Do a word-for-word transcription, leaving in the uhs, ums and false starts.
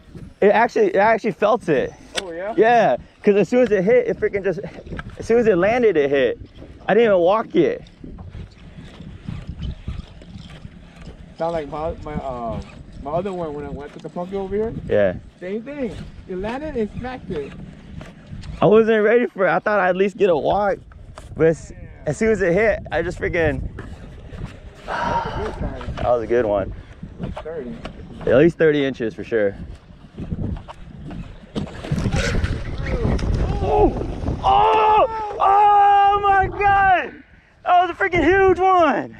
It actually, it actually felt it. Oh yeah? Yeah, because as soon as it hit, it freaking just, as soon as it landed, it hit. I didn't even walk it. Sound like my, my, uh, my other one when I went to the punky over here. Yeah. Same thing. It landed and smacked it. I wasn't ready for it. I thought I'd at least get a walk. But as, as soon as it hit, I just freaking... That was a good size. That was a good one. Like thirty. At least thirty inches for sure. Oh! Oh! Oh my God! That was a freaking huge one!